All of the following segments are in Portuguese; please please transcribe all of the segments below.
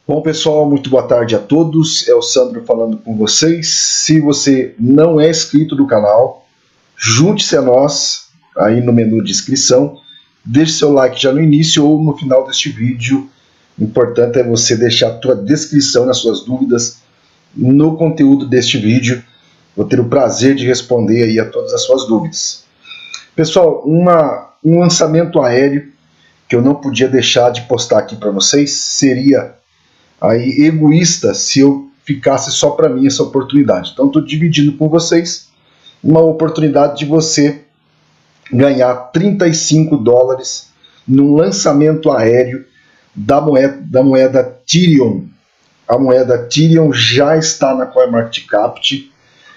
Bom, pessoal, muito boa tarde a todos. É o Sandro falando com vocês. Se você não é inscrito no canal, junte-se a nós aí no menu de inscrição. Deixe seu like já no início ou no final deste vídeo. O importante é você deixar a sua descrição nas suas dúvidas no conteúdo deste vídeo. Vou ter o prazer de responder aí a todas as suas dúvidas. Pessoal, um lançamento aéreo que eu não podia deixar de postar aqui para vocês seria aí egoísta se eu ficasse só para mim essa oportunidade. Então estou dividindo com vocês uma oportunidade de você ganhar 35 dólares num lançamento aéreo da moeda Tyrion. A moeda Tyrion já está na CoinMarketCap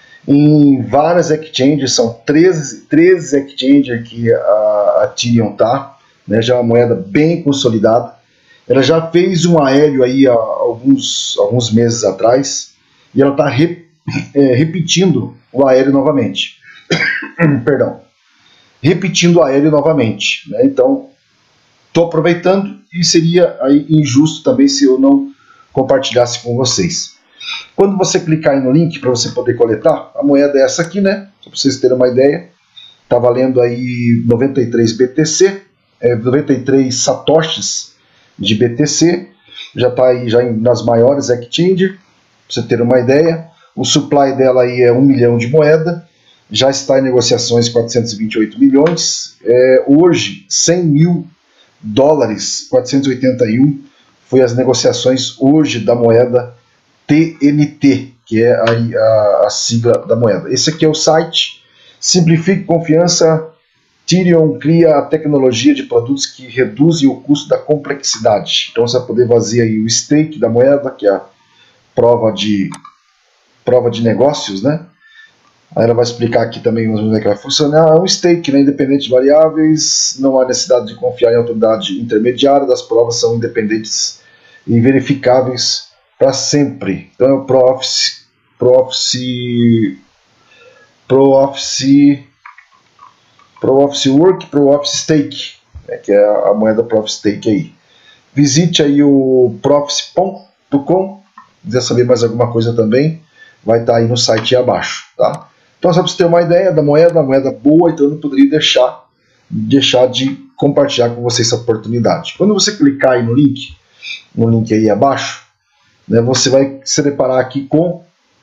em várias exchanges, são 13 exchanges que a Tyrion está, né, já é uma moeda bem consolidada. Ela já fez um aéreo aí há alguns meses atrás e ela está repetindo o aéreo novamente. Perdão. Repetindo o aéreo novamente, né? Então, estou aproveitando e seria aí injusto também se eu não compartilhasse com vocês. Quando você clicar aí no link para você poder coletar, a moeda é essa aqui, né? Para vocês terem uma ideia, está valendo aí 93 BTC, 93 satoshis de BTC, já está aí nas maiores exchanges, para você ter uma ideia. O supply dela aí é 1 milhão de moeda, já está em negociações 428 milhões, hoje 100 mil dólares, 481, foi as negociações hoje da moeda TNT, que é a sigla da moeda. Esse aqui é o site, Simplifique Confiança. Tyrion cria a tecnologia de produtos que reduzem o custo da complexidade. Então você vai poder fazer aí o stake da moeda, que é a prova de negócios, né? Aí ela vai explicar aqui também como é que vai funcionar. É um stake, né, independente de variáveis, não há necessidade de confiar em autoridade intermediária, das provas são independentes e verificáveis para sempre. Então é o Pro-Office Work, Pro-Office Stake, né, que é a moeda Pro-Office Stake aí. Visite aí o proffice.com, se quiser saber mais alguma coisa também, vai estar aí no site aí abaixo, tá? Então só para você ter uma ideia da moeda, boa, então eu não poderia deixar de compartilhar com vocês essa oportunidade. Quando você clicar aí no link aí abaixo, né, você vai se deparar aqui com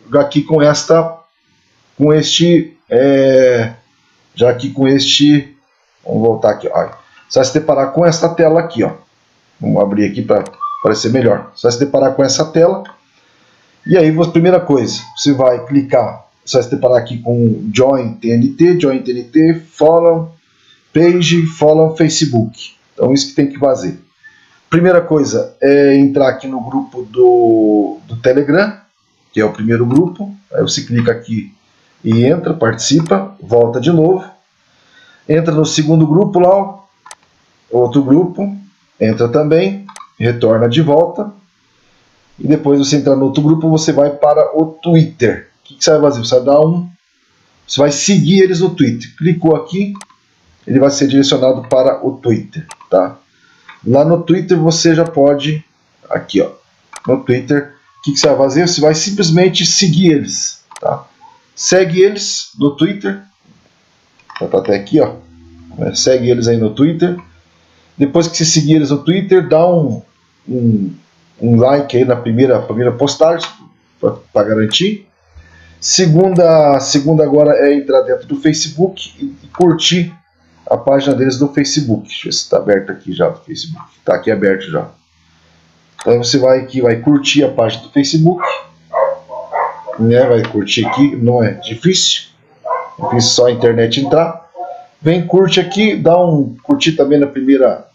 vamos voltar aqui, ó. Você vai se deparar com esta tela aqui, ó. Vamos abrir aqui para parecer melhor. Você vai se deparar com essa tela. E aí, primeira coisa, você vai clicar, você vai se deparar aqui com Join TNT, Follow Page, Follow Facebook. Então, isso que tem que fazer. Primeira coisa é entrar aqui no grupo do Telegram, que é o primeiro grupo. Aí você clica aqui e entra, participa, volta de novo. Entra no segundo grupo lá, outro grupo, entra também, retorna de volta. E depois você entrar no outro grupo, você vai para o Twitter. O que você vai fazer? Você vai seguir eles no Twitter. Clicou aqui, ele vai ser direcionado para o Twitter, tá? Lá no Twitter você já pode, aqui ó, no Twitter, o que você vai fazer? Você vai simplesmente seguir eles, tá? Segue eles no Twitter, tá até aqui ó, segue eles aí no Twitter. Depois que você seguir eles no Twitter, dá um like aí na primeira postagem, para garantir. Segunda agora é entrar dentro do Facebook e curtir a página deles no Facebook. Deixa eu ver se está aberto aqui já o Facebook. Está aqui aberto já. Então você vai aqui, vai curtir a página do Facebook, né? Vai curtir aqui, não é difícil. Difícil só a internet entrar. Vem, curte aqui, dá um curtir também na primeira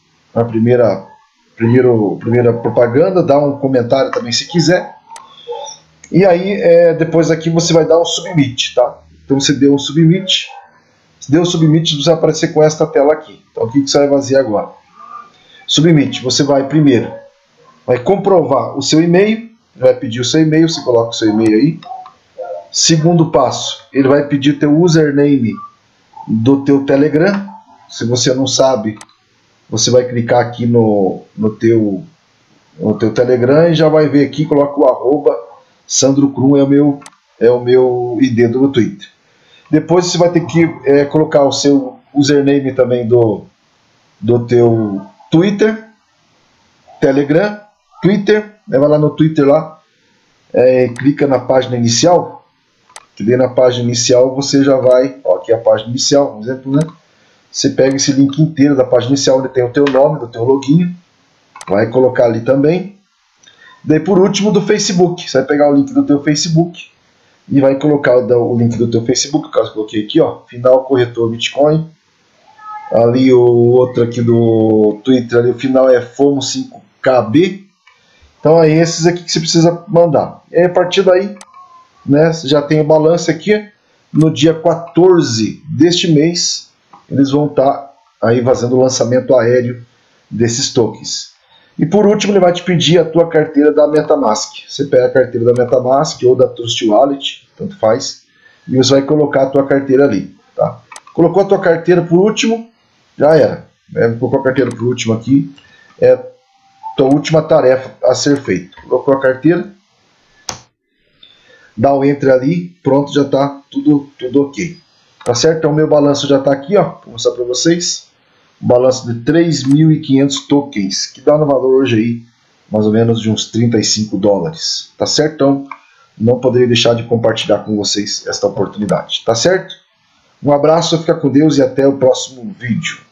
propaganda, dá um comentário também se quiser. E aí depois aqui você vai dar um submit, tá? Então você deu um submit. Se deu o submit, você vai aparecer com esta tela aqui. Então o que você vai fazer agora? Submit, você vai primeiro, vai comprovar o seu e-mail, vai pedir o seu e-mail, você coloca o seu e-mail aí. Segundo passo, ele vai pedir teu username do teu Telegram. Se você não sabe, você vai clicar aqui no teu no teu Telegram e já vai ver aqui, coloca o arroba Sandro Krum, é o meu ID do Twitter. Depois você vai ter que colocar o seu username também do teu Twitter, Telegram, Twitter, vai lá no Twitter lá, clica na página inicial, que daí na página inicial você já vai, ó, aqui é a página inicial, por exemplo, né? Você pega esse link inteiro da página inicial, onde tem o teu nome, do teu login, vai colocar ali também. Daí por último do Facebook, você vai pegar o link do teu Facebook e vai colocar o link do teu Facebook, no caso eu coloquei aqui, ó, Final Corretor Bitcoin. Ali o outro aqui do Twitter, ali, o final é FOMO5KB. Então é esses aqui que você precisa mandar. E aí, a partir daí, né, você já tem o balanço aqui. No dia 14 deste mês, eles vão estar aí fazendo o lançamento aéreo desses tokens. E por último, ele vai te pedir a tua carteira da MetaMask. Você pega a carteira da MetaMask ou da Trust Wallet, tanto faz, e você vai colocar a tua carteira ali. Tá? Colocou a tua carteira por último, já era. Colocou a carteira por último aqui, é a tua última tarefa a ser feita. Colocou a carteira, dá o enter ali, pronto, já está tudo ok. Tá certo? Então o meu balanço já está aqui, ó, vou mostrar para vocês. Um balanço de 3.500 tokens, que dá no valor hoje aí, mais ou menos de uns 35 dólares. Tá certo? Então, não poderia deixar de compartilhar com vocês esta oportunidade. Tá certo? Um abraço, fica com Deus e até o próximo vídeo.